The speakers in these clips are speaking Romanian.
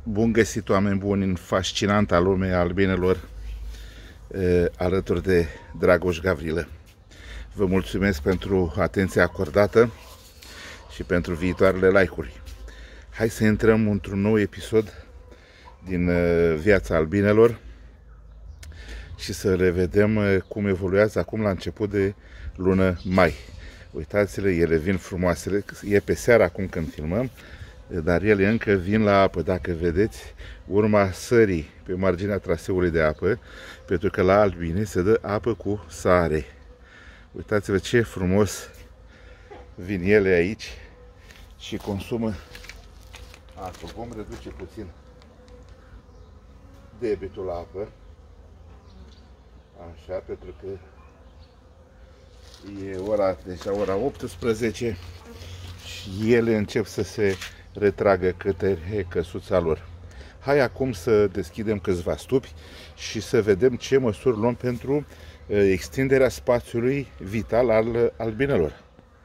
Bun găsit, oameni buni, în fascinanta lume a albinelor, alături de Dragoș Gavrilă. Vă mulțumesc pentru atenția acordată și pentru viitoarele like-uri. Hai să intrăm într-un nou episod din viața albinelor și să le vedem cum evoluează acum la început de lună mai. Uitați-le, ele vin frumoasele, e pe seara acum când filmăm, dar ele încă vin la apă, dacă vedeți, urma sării pe marginea traseului de apă, pentru că la albine se dă apă cu sare. Uitați-vă ce frumos vin ele aici și consumă apă. Vom reduce puțin debitul la apă, așa, pentru că e deja ora 18 și ele încep să se retragă către căsuța lor. Hai acum să deschidem câțiva stupi și să vedem ce măsuri luăm pentru extinderea spațiului vital al albinelor.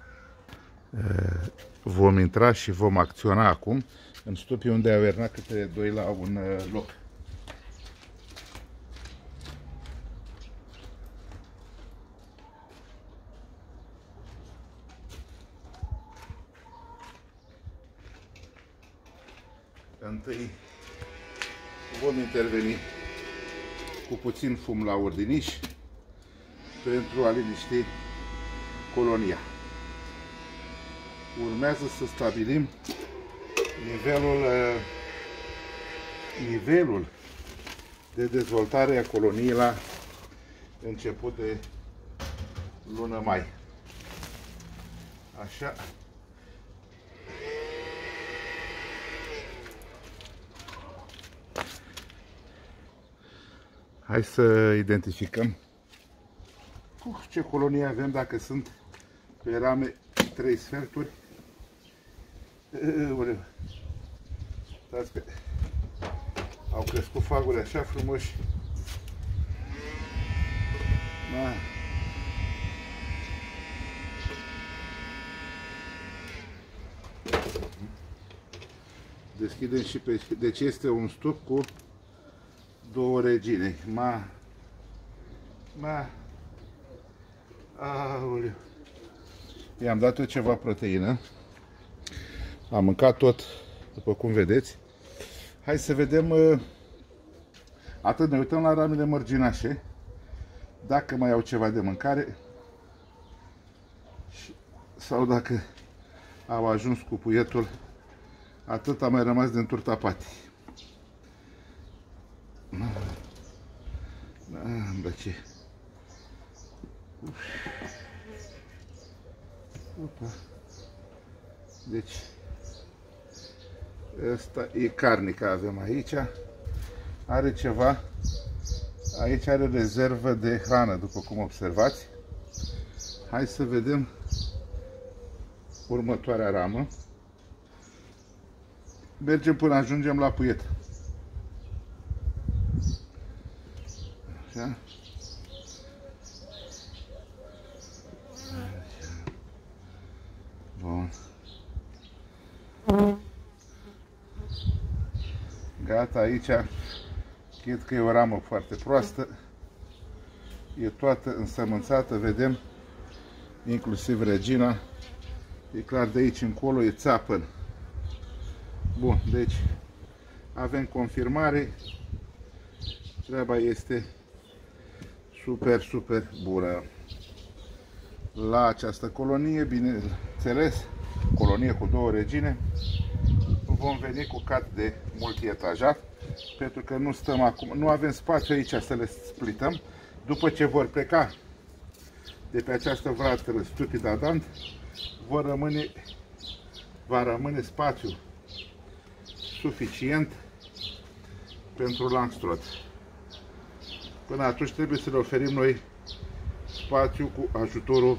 Vom intra și vom acționa acum în stupii unde au ernat câte doi la un loc. Întâi vom interveni cu puțin fum la ordiniș pentru a liniști colonia. Urmează să stabilim nivelul de dezvoltare a coloniei la început de lună mai. Așa. Hai să identificăm ce colonie avem, dacă sunt pe rame 3 sferturi. Uitați că au crescut faguri așa frumoși. Da. Deschidem și pe... Deci este un stup cu două regine. Aoleu. I-am dat eu ceva proteină. Am mâncat tot, după cum vedeți. Hai să vedem. Atât ne uităm la ramele mărginașe, dacă mai au ceva de mâncare sau dacă au ajuns cu puietul. Atât a mai rămas din turta patii. Ce? Deci ăsta e carnica, avem aici. Are ceva. Aici are rezervă de hrană, după cum observați. Hai să vedem următoarea ramă. Mergem până ajungem la puiet. Așa. Bun. Gata, aici cred că e o ramă foarte proastă. E toată însămânțată, vedem, inclusiv regina. E clar, de aici încolo e țapăn. Bun, deci avem confirmare. Treaba este super bună. La această colonie, bineînțeles, colonie cu două regine, vom veni cu cat de multietajat, pentru că nu stăm acum, nu avem spațiu aici să le splităm. După ce vor pleca de pe această vratră stupida dant, va rămâne spațiu suficient pentru Langstroth. Până atunci trebuie să le oferim noi spațiu cu ajutorul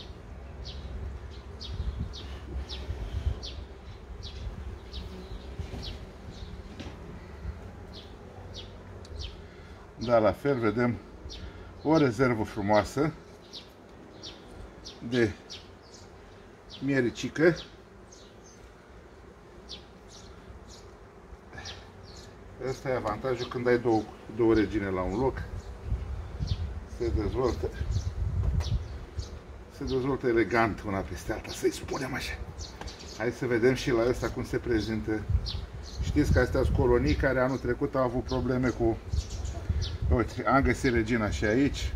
la fel vedem o rezervă frumoasă de miericică Ăsta e avantajul când ai două regine la un loc. Se dezvoltă elegant una peste alta, să-i spunem așa. Hai să vedem și la ăsta cum se prezintă. Știți că astea sunt colonii care anul trecut au avut probleme cu... Uite, am găsit regina și aici.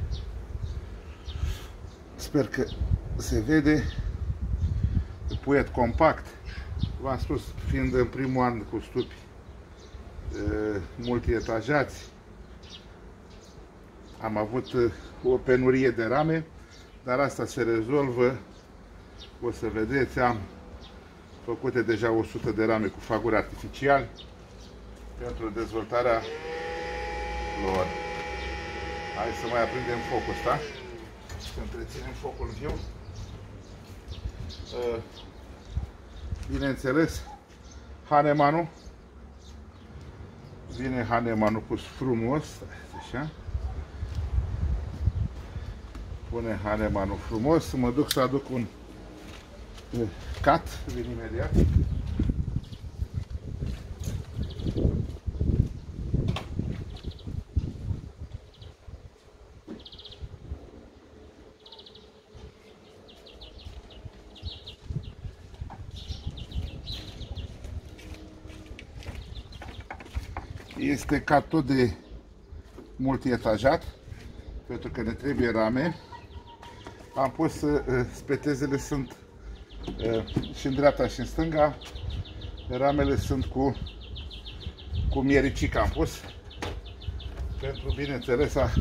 Sper că se vede. Puiet compact. V-am spus, fiind în primul an cu stupi multietajați, am avut o penurie de rame, dar asta se rezolvă. O să vedeți, am făcute deja 100 de rame cu faguri artificiali pentru dezvoltarea lor. Hai să mai aprindem focul ăsta, să întreținem focul viu. Bineînțeles, Hanemanul. Vine Hanemanul pus frumos, așa. Pune Hanemanul frumos, mă duc să aduc un cat, vin imediat. Este cat tot de multietajat, pentru că ne trebuie rame. Am pus, spetezele sunt și în dreapta și în stânga. Ramele sunt cu miericică am pus. Pentru, bineînțeles, a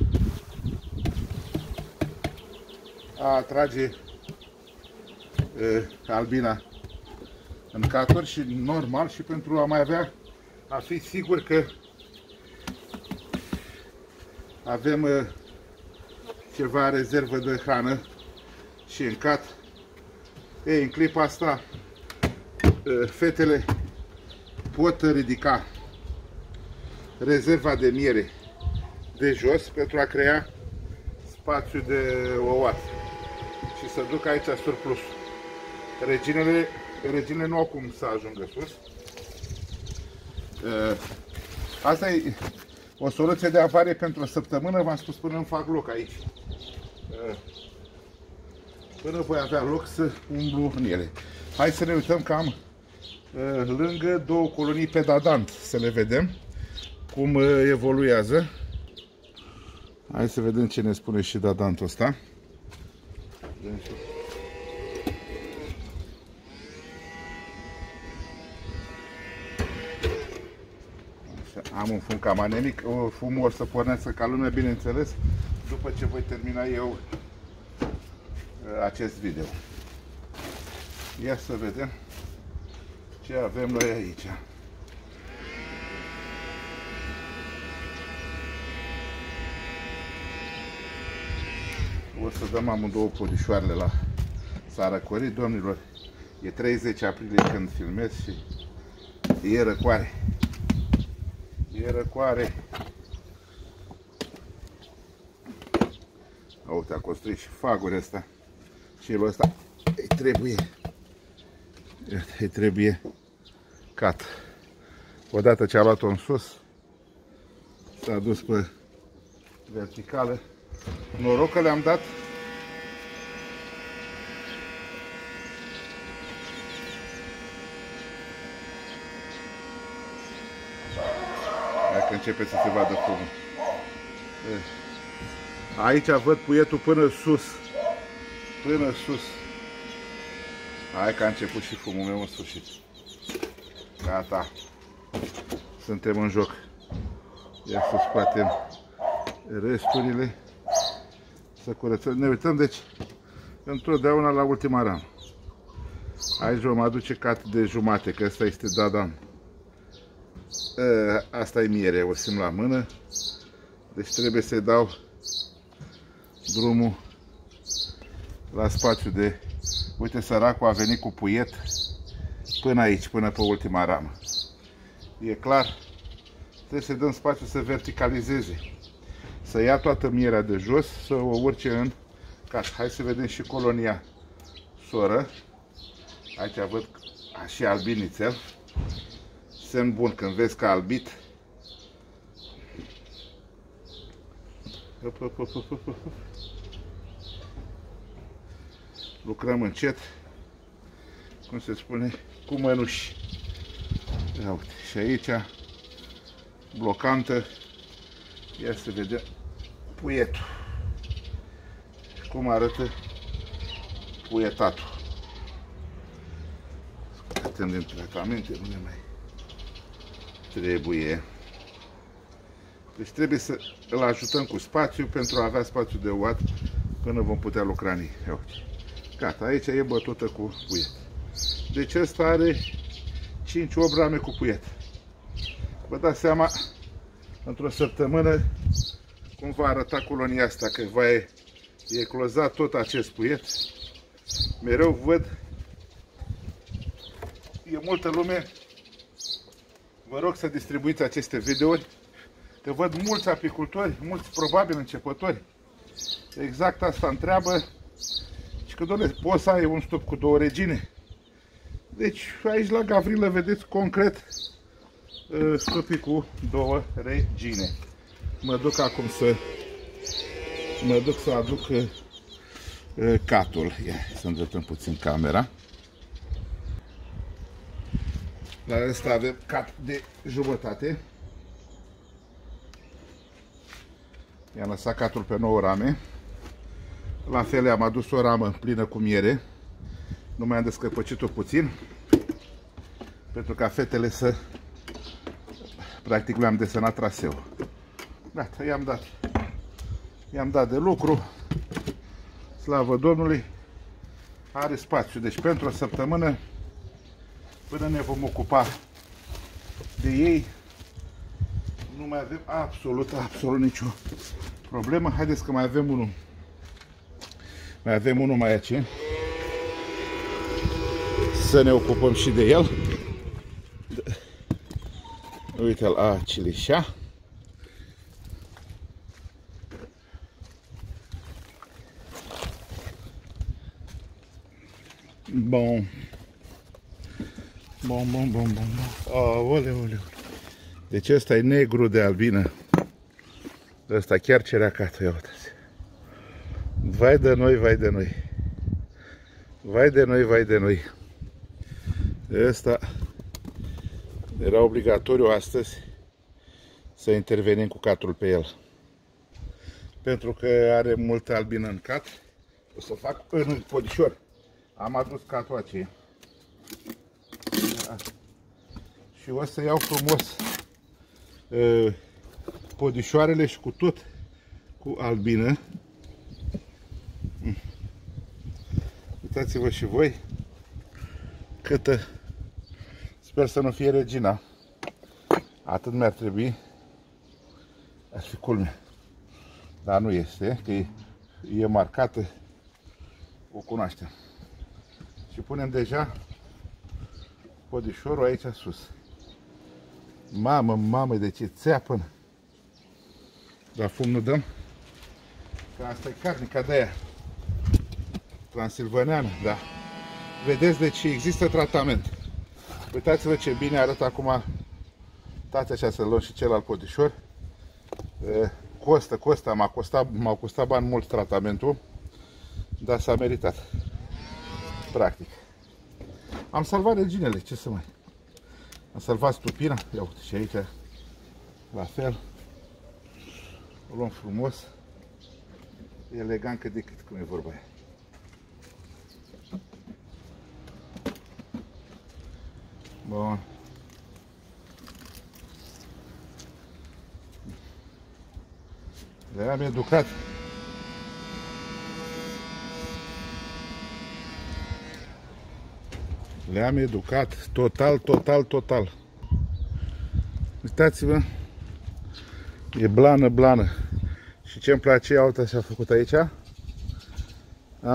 atrage albina în caturi și normal și pentru a mai avea, a fi sigur că avem ceva rezervă de hrană și în cat. Ei, în clipa asta fetele pot ridica rezerva de miere de jos pentru a crea spațiu de ouat și să duc aici surplusul. Reginele nu au cum să ajungă sus. Asta e o soluție de avarie pentru o săptămână, v-am spus, până îmi fac loc aici. Până voi avea loc să umblu în ele. Hai să ne uităm că am lângă două colonii pe dadant, să le vedem cum evoluează. Hai să vedem ce ne spune și dadantul ăsta. Am un fum cam anemic, fumul o să pornească ca lumea, bineînțeles, după ce voi termina eu acest video. Ia să vedem ce avem noi aici. O să dăm amândouă podișoarele la Sarăcorii, domnilor. E 30 aprilie când filmez și e răcoare. E răcoare. Uite, a construit și fagul ăsta. Și el ăsta îi trebuie cat. Odată ce a luat-o în sus, s-a dus pe verticală. Noroc că le-am dat dacă începe să se vadă fumul. Aici văd puietul până sus. Până sus. Hai că a început și fumul meu în sfârșit. Gata. Suntem în joc. Ia să scoatem resturile. Să curățăm. Ne uităm, deci, întotdeauna la ultima ramă. Aici vom aduce cat de jumate, că ăsta este dadan. Asta e miere, o simt la mână. Deci trebuie să-i dau drumul la spațiu de... Uite, săracul a venit cu puiet până aici, până pe ultima ramă. E clar, trebuie să-i dăm spațiu să verticalizeze. Să ia toată mierea de jos, să o urce în casă. Hai să vedem și colonia soră. Aici văd și albinițel. Semn bun, când vezi că a albit, Lucrăm încet, cum se spune, cu mănuși. Ia uite, și aici, blocantă, ia să vedem puietul. Cum arată puietatul. Scoatem din tratamente, nu ne mai trebuie. Deci trebuie să îl ajutăm cu spațiu pentru a avea spațiu de uat până vom putea lucra în ei. Ia uite. Gata, aici e bătută cu puiet. Deci ăsta are 5-8 rame cu puiet. Vă dați seama, într-o săptămână, cum va arăta colonia asta, că va ecloza tot acest puiet. Mereu văd, e multă lume, vă rog să distribuiți aceste videouri, că văd mulți apicultori, mulți probabil începători, exact asta întreabă, și că, doamne, poți să ai un stup cu 2 regine? Deci aici la Gavrilă vedeți concret stupii cu 2 regine. Mă duc acum să aduc catul. Ia, să îndreptăm puțin camera. La ăsta avem cat de jumătate. I-am lăsat catul pe 9 rame. La fel am adus o ramă plină cu miere. Nu mai am descăpăcit-o puțin, pentru ca fetele să... Practic le-am desenat traseul. Gata, i-am dat de lucru. Slavă Domnului. Are spațiu. Deci pentru o săptămână, până ne vom ocupa de ei, nu mai avem absolut nicio problemă. Haideți că mai avem unul. Mai avem unul mai aici. Să ne ocupăm și de el. Uite-l, acilișa. Bun. Bun. Aoleu. Deci ăsta e negru de albină. Ăsta chiar cerea catul, ia uitați. Vai de noi. Vai de noi. Ăsta era obligatoriu astăzi să intervenim cu catul pe el. Pentru că are multă albină în cat. O să fac în podișor. Am adus catul aceea. Și o să iau frumos podișoarele și cu tot cu albină. Uitați-vă și voi câtă, sper să nu fie regina. Atât mi-ar trebui. Ar fi culme. Dar nu este, că e marcată. O cunoaștem. Și punem deja podișorul aici sus. Mamă, de ce țeapă! Dar fum nu dăm. Că asta e carnica de aia transilvaneană, da. Vedeți, deci există tratament. Uitați-vă ce bine arată acum. Dați așa să luăm și celălalt podișor. Costă, m-a costat bani mult tratamentul, dar s-a meritat. Practic. Am salvat reginele, ce să mai... Am salvat stupina, ia uite și aici, la fel. O luăm frumos, elegant cât de cât, cum e vorba aia. Bun. Le-am educat. Le-am educat total. Uitați-vă. E blană. Și ce-mi place, ia uite ce a făcut aici. Am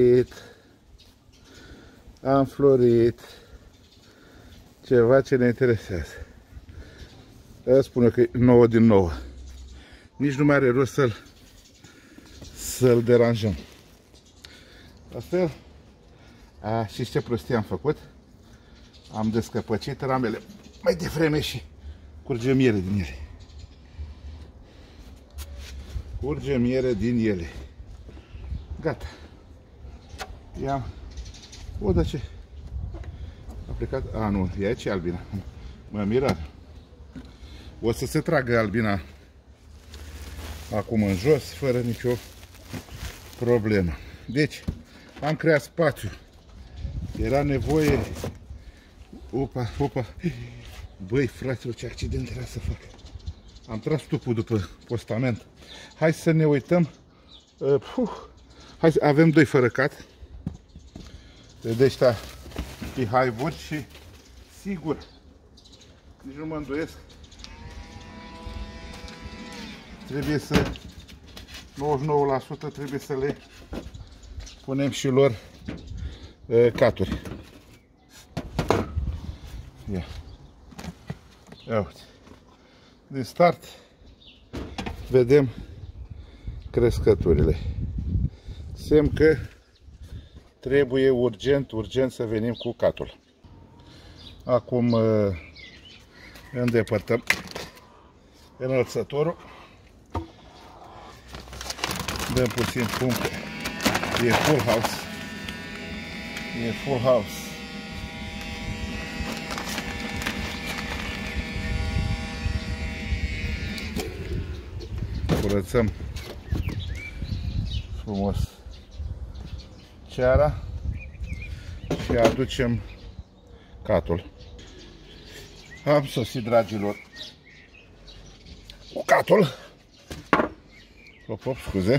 florit. Ceva ce ne interesează. Spune că e 9 din 9. Nici nu mai are rost să-l deranjăm. La fel. Și ce prostie am făcut? Am descăpăcit ramele mai devreme și curge miere din ele. Curge miere din ele. Gata. I-am... O, dar ce? A plecat... A, nu, e aici albina. Mă miră. O să se tragă albina acum în jos, fără nicio problemă. Deci, am creat spațiu. Era nevoie... Opa, opa. Băi, fraților, ce accident era să fac. Am tras tupul după postament. Hai să ne uităm. Hai să avem 2 fărăcat. De ăștia Beehive-uri și sigur, nici nu mă îndoiesc, trebuie să 99% trebuie să le punem și lor caturi. Ia uite. Din start vedem crescăturile. Semn că trebuie urgent să venim cu catul. Acum îndepărtăm înălțătorul. Dăm puțin fum. E full house. E full house. Curățăm frumos ceara și aducem catul. Am sosit, dragilor, cu catul. Hop, scuze.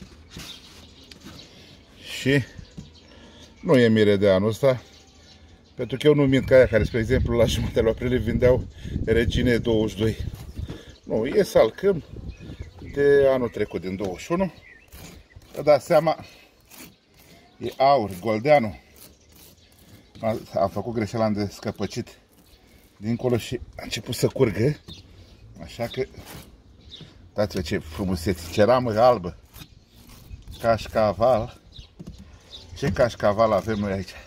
Și nu e mire de anul ăsta, pentru că eu nu mint ca aia care, spre exemplu, la jumătatea aprilie vindeau regine 22. Nu, e salcâm de anul trecut, din 21. Vă dați seama, e aur, goldeanul. Am făcut greșeala, am descăpăcit dincolo și a început să curgă. Așa că, uitați-vă ce frumusețe, ce ramă albă. Cașcaval. Ce cașcaval avem noi aici.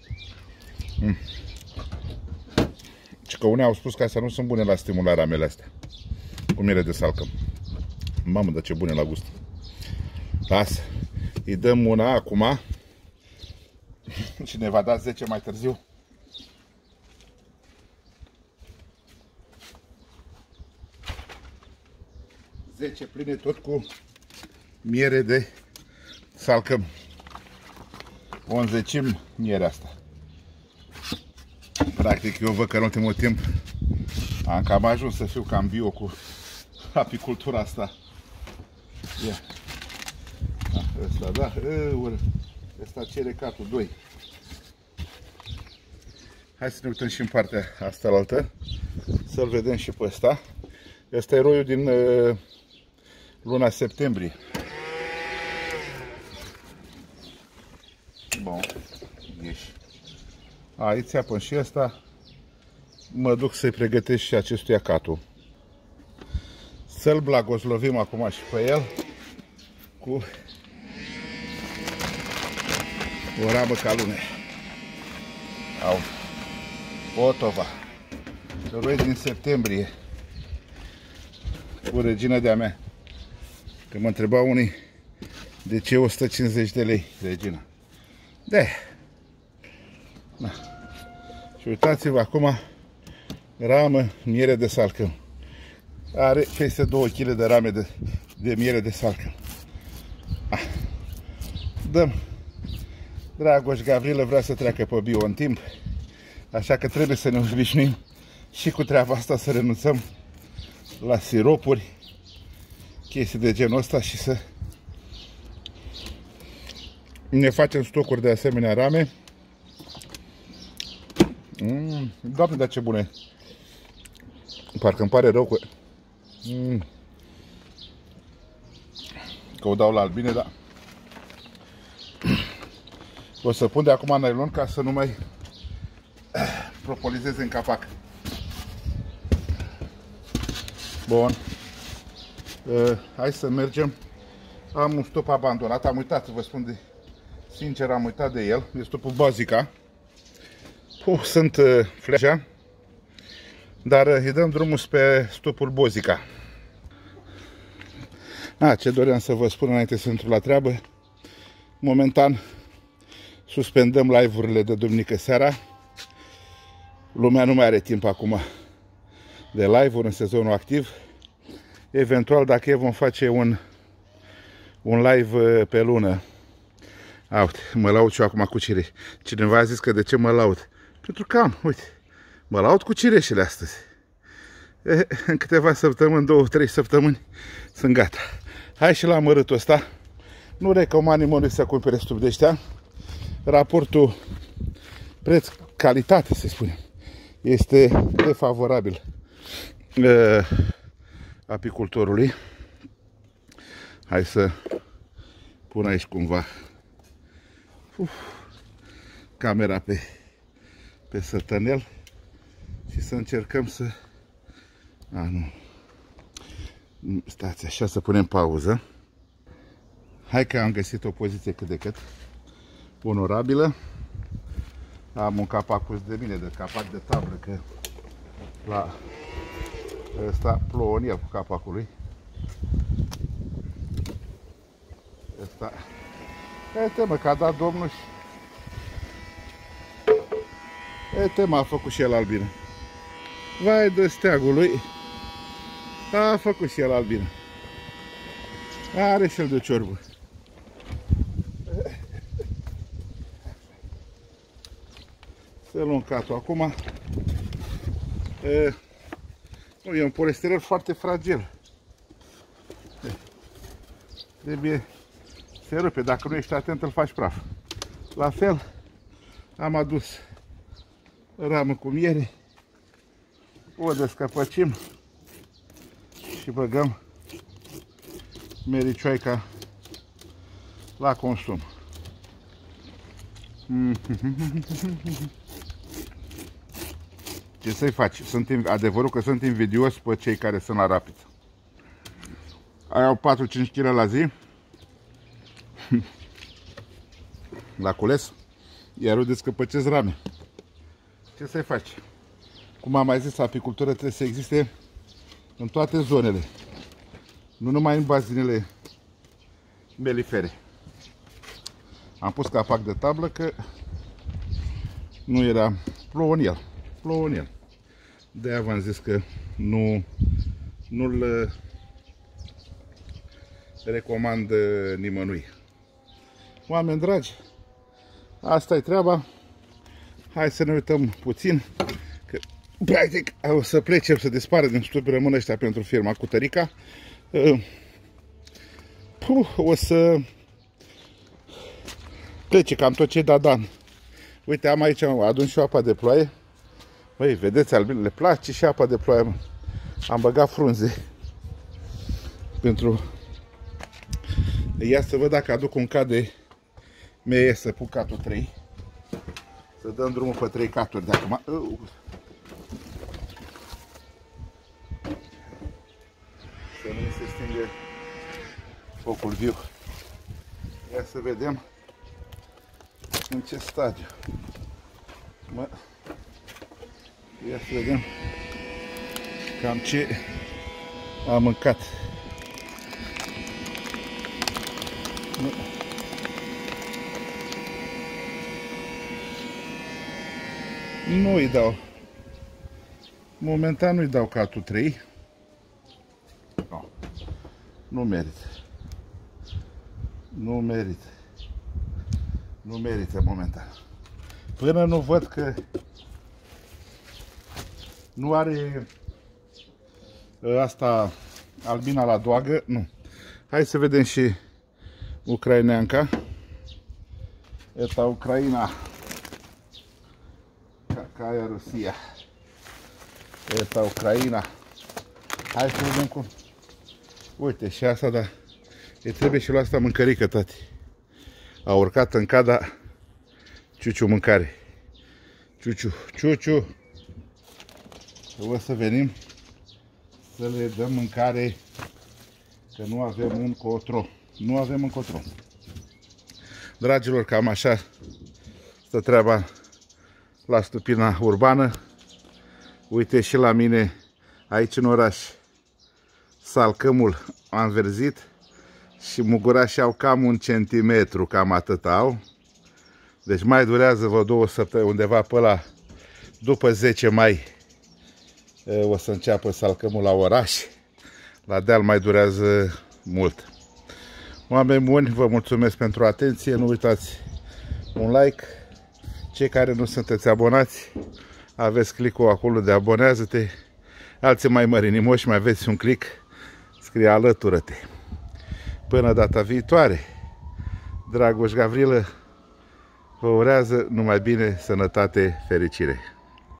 Și că unii au spus că astea nu sunt bune la stimularea mele astea. Cu miere de salcăm. Mamă, dar ce bune la gust. Lasă. Îi dăm una acum. Și ne va da 10 mai târziu. Pline tot cu miere de salcăm. O înzecim mierea asta. Practic, eu văd că în ultimul timp am cam ajuns să fiu cam bio cu apicultura asta. Ia. Ăsta, da, ăsta cere catul 2. Hai să ne uităm și în partea asta la altă, să-l vedem și pe ăsta. Ăsta e roiul din luna septembrie. Bun, ieși. Aici țeapă și ăsta. Mă duc să-i pregătesc și acestuia catul. Să-l blagoslovim acum și pe el cu o ramă ca lune. Au. Otova. Roi din septembrie. Cu regina de-a mea. Că mă întrebau unii de ce 150 de lei regina. De. Na. Și uitați-vă acum ramă miere de salcâm. Are peste 2 kg de rame de miere de salcâm. Dăm. Dragoș Gavrilă vrea să treacă pe bio în timp. Așa că trebuie să ne obișnuim și cu treaba asta, să renunțăm la siropuri, chestii de genul ăsta și să ne facem stocuri de asemenea rame. Doamne, dar ce bune! Parcă îmi pare rău că o dau la albine, dar o să pun de acum nylon ca să nu mai propolizeze în capac. Bun. Hai să mergem. Am un stop abandonat, am uitat, vă spun de sincer, am uitat de el. E stopul Bozica. Sunt fleșa, dar îi dăm drumul spre stopul Bozica. Ce doream să vă spun înainte să intru la treabă. Momentan suspendăm live-urile de duminică seara. Lumea nu mai are timp acum de live-uri în sezonul activ. Eventual, dacă vom face un live pe lună. Uite, mă laud și eu acum cu cireși. Cineva a zis că de ce mă laud? Pentru că uite, mă laud cu cireșele astăzi. În câteva săptămâni, 2-3 săptămâni, sunt gata. Hai și la amărâtul ăsta. Nu recomand nimănui să cumpere stup de ăștia. Raportul preț-calitate, să spunem, este defavorabil apicultorului. Hai să pun aici cumva camera pe sătănel și să încercăm să... nu. Stați așa, să punem pauză. Hai că am găsit o poziție cât de cât onorabilă. Am un capac pus de mine, de capac de tablă, că la ăsta plouă în el cu capacul lui. Ăsta. Uite mă, că a dat Domnul și... Uite mă, a făcut și el albină. Vai de steagul lui. A făcut și el albină. Are și el de ciorbă. Să luăm catul acum. E un polisterol foarte fragil. Trebuie se rupe, dacă nu ești atent îl faci praf. La fel am adus ramă cu miere, o descăpăcim și băgăm mericioaica la consum. Ce să-i faci? Adevărul că sunt invidios pe cei care sunt la rapiță. Au 4-5 kg la zi la cules, iar eu descăpăcesc rame. Ce să-i faci? Cum am mai zis, apicultura trebuie să existe în toate zonele, nu numai în bazinele melifere. Am pus capac de tablă că nu era, plouă în el. De-aia v-am zis că nu-l recomand nimănui. Oameni dragi, asta e treaba. Hai să ne uităm puțin, că practic o să plece, o să dispară din stupi, rămân ăștia pentru firma Cutărica. O să plece cam tot ce Dan. Uite, am aici, adun și apa de ploaie. Băi, vedeți, albinele, le place și apa de ploaie, mă. Am băgat frunze pentru... Ia să văd dacă aduc un cat de meie să pun catul 3. Să dăm drumul pe 3 caturi de acum. Să nu se stingă focul viu. Ia să vedem în ce stadiu. Ia să vedem cam ce am mâncat. Nu îi dau. Momentan nu îi dau catul 3. Nu merită. Nu merită momentan. Până nu văd că nu are asta albina la doagă, nu. Hai să vedem și ucraineanca. Eta Ucraina. Какая Rusia. Eta Ucraina. Hai să vedem cum. Uite, și asta, da. Îi trebuie și la asta mâncărică, tati. A urcat în cada Ciuciu mâncare. Ciuciu. O să venim să le dăm mâncare, că nu avem încotro. Dragilor, cam așa stă treaba la stupina urbană. Uite și la mine aici în oraș salcămul a înverzit, Și mugurașii au cam 1 centimetru, cam atât au. Deci mai durează vreo 2 săptămâni, undeva pe la după 10 mai o să înceapă salcămul la oraș. La deal mai durează mult. Oameni buni, vă mulțumesc pentru atenție. Nu uitați un like. Cei care nu sunteți abonați, aveți click-ul acolo de abonează-te. Alții mai mărinimoși, mai aveți un click, scrie alătură-te. Până data viitoare, Dragoș Gavrilă vă urează numai bine, sănătate, fericire.